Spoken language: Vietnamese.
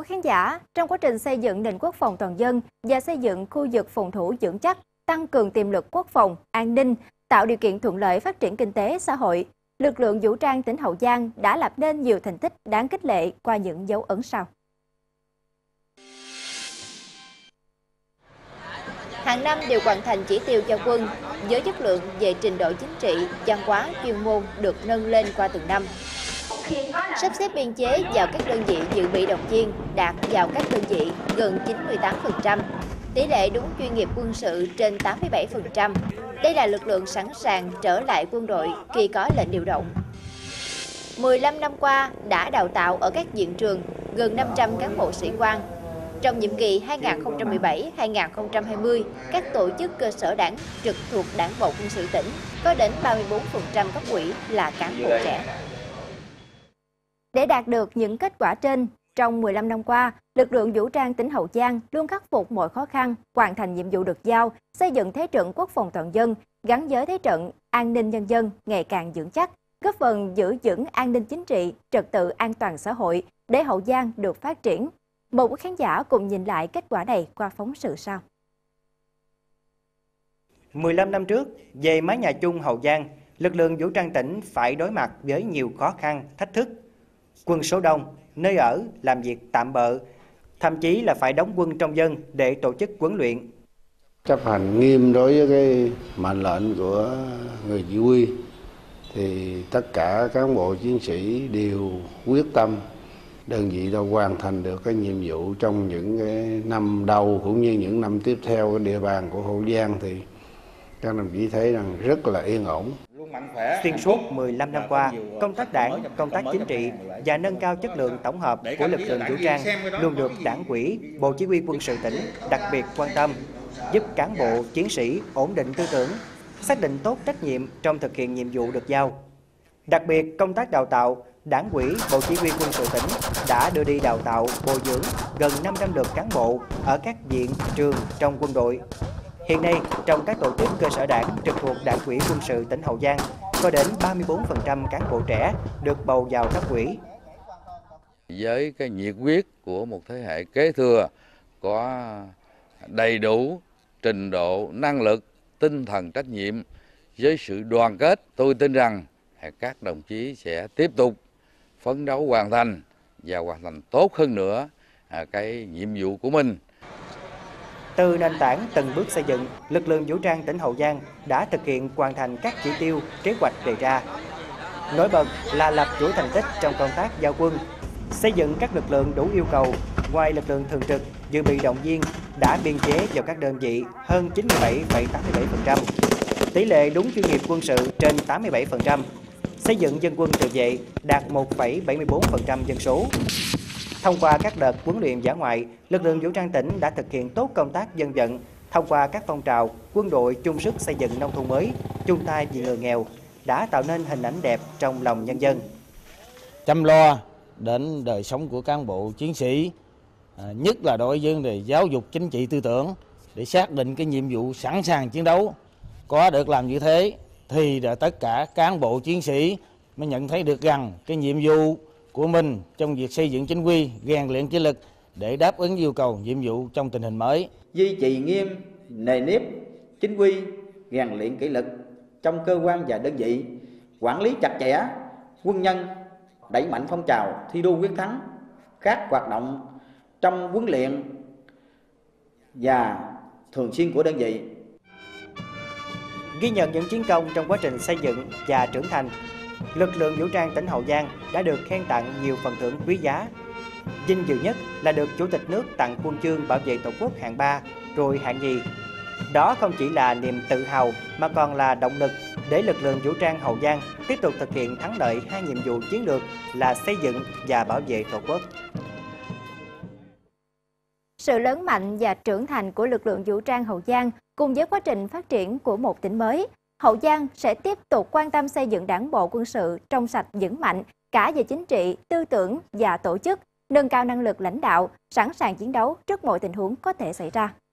khán giả, trong quá trình xây dựng nền quốc phòng toàn dân và xây dựng khu vực phòng thủ vững chắc, tăng cường tiềm lực quốc phòng, an ninh, tạo điều kiện thuận lợi phát triển kinh tế xã hội, lực lượng vũ trang tỉnh Hậu Giang đã lập nên nhiều thành tích đáng khích lệ qua những dấu ấn sau. Hàng năm đều hoàn thành chỉ tiêu giao quân, với chất lượng về trình độ chính trị, văn hóa, chuyên môn được nâng lên qua từng năm. Sắp xếp biên chế vào các đơn vị dự bị động viên đạt vào các đơn vị gần 98%, tỷ lệ đúng chuyên nghiệp quân sự trên 87%. Đây là lực lượng sẵn sàng trở lại quân đội khi có lệnh điều động. 15 năm qua đã đào tạo ở các viện trường gần 500 cán bộ sĩ quan. Trong nhiệm kỳ 2017-2020, các tổ chức cơ sở đảng trực thuộc Đảng bộ quân sự tỉnh có đến 34% cấp ủy là cán bộ trẻ. Để đạt được những kết quả trên, trong 15 năm qua, lực lượng vũ trang tỉnh Hậu Giang luôn khắc phục mọi khó khăn, hoàn thành nhiệm vụ được giao, xây dựng thế trận quốc phòng toàn dân, gắn với thế trận an ninh nhân dân ngày càng vững chắc, góp phần giữ vững an ninh chính trị, trật tự an toàn xã hội để Hậu Giang được phát triển. Mời quý khán giả cùng nhìn lại kết quả này qua phóng sự sau. 15 năm trước, về mái nhà chung Hậu Giang, lực lượng vũ trang tỉnh phải đối mặt với nhiều khó khăn, thách thức. Quân số đông, nơi ở, làm việc tạm bợ, thậm chí là phải đóng quân trong dân để tổ chức huấn luyện. Chấp hành nghiêm đối với cái mệnh lệnh của người chỉ huy, thì tất cả cán bộ chiến sĩ đều quyết tâm đơn vị đã hoàn thành được cái nhiệm vụ trong những cái năm đầu cũng như những năm tiếp theo. Cái địa bàn của Hậu Giang thì các đồng chí thấy rằng rất là yên ổn. Xuyên suốt 15 năm qua, công tác đảng, công tác chính trị và nâng cao chất lượng tổng hợp của lực lượng vũ trang luôn được Đảng ủy, Bộ Chỉ huy Quân sự tỉnh đặc biệt quan tâm, giúp cán bộ, chiến sĩ ổn định tư tưởng, xác định tốt trách nhiệm trong thực hiện nhiệm vụ được giao. Đặc biệt, công tác đào tạo, Đảng ủy, Bộ Chỉ huy Quân sự tỉnh đã đưa đi đào tạo, bồi dưỡng gần 500 lượt cán bộ ở các viện, trường trong quân đội. Hiện nay, trong các tổ chức cơ sở đảng trực thuộc Đảng ủy Quân sự tỉnh Hậu Giang, có đến 34% cán bộ trẻ được bầu vào cấp ủy. Với cái nhiệt huyết của một thế hệ kế thừa có đầy đủ trình độ, năng lực, tinh thần trách nhiệm với sự đoàn kết, tôi tin rằng các đồng chí sẽ tiếp tục phấn đấu hoàn thành và hoàn thành tốt hơn nữa cái nhiệm vụ của mình. Từ nền tảng từng bước xây dựng, lực lượng vũ trang tỉnh Hậu Giang đã thực hiện hoàn thành các chỉ tiêu, kế hoạch đề ra. Nổi bật là lập chuỗi thành tích trong công tác giao quân, xây dựng các lực lượng đủ yêu cầu. Ngoài lực lượng thường trực, dự bị động viên đã biên chế vào các đơn vị hơn 97,87%, tỷ lệ đúng chuyên nghiệp quân sự trên 87%, xây dựng dân quân tự vệ đạt 1,74% dân số. Thông qua các đợt huấn luyện dã ngoại, lực lượng vũ trang tỉnh đã thực hiện tốt công tác dân vận, thông qua các phong trào quân đội chung sức xây dựng nông thôn mới, chung tay vì người nghèo, đã tạo nên hình ảnh đẹp trong lòng nhân dân. Chăm lo đến đời sống của cán bộ chiến sĩ, nhất là đối với vấn đề giáo dục chính trị tư tưởng, để xác định cái nhiệm vụ sẵn sàng chiến đấu. Có được làm như thế thì tất cả cán bộ chiến sĩ mới nhận thấy được rằng cái nhiệm vụ của mình trong việc xây dựng chính quy, rèn luyện kỷ luật để đáp ứng yêu cầu nhiệm vụ trong tình hình mới. Duy trì nghiêm nề nếp chính quy, rèn luyện kỷ luật trong cơ quan và đơn vị, quản lý chặt chẽ quân nhân, đẩy mạnh phong trào thi đua quyết thắng, các hoạt động trong huấn luyện và thường xuyên của đơn vị. Ghi nhận những chiến công trong quá trình xây dựng và trưởng thành, lực lượng vũ trang tỉnh Hậu Giang đã được khen tặng nhiều phần thưởng quý giá. Vinh dự nhất là được Chủ tịch nước tặng huân chương bảo vệ Tổ quốc hạng 3, rồi hạng nhì. Đó không chỉ là niềm tự hào mà còn là động lực để lực lượng vũ trang Hậu Giang tiếp tục thực hiện thắng lợi hai nhiệm vụ chiến lược là xây dựng và bảo vệ Tổ quốc. Sự lớn mạnh và trưởng thành của lực lượng vũ trang Hậu Giang cùng với quá trình phát triển của một tỉnh mới, Hậu Giang sẽ tiếp tục quan tâm xây dựng Đảng bộ quân sự trong sạch vững mạnh cả về chính trị, tư tưởng và tổ chức, nâng cao năng lực lãnh đạo, sẵn sàng chiến đấu trước mọi tình huống có thể xảy ra.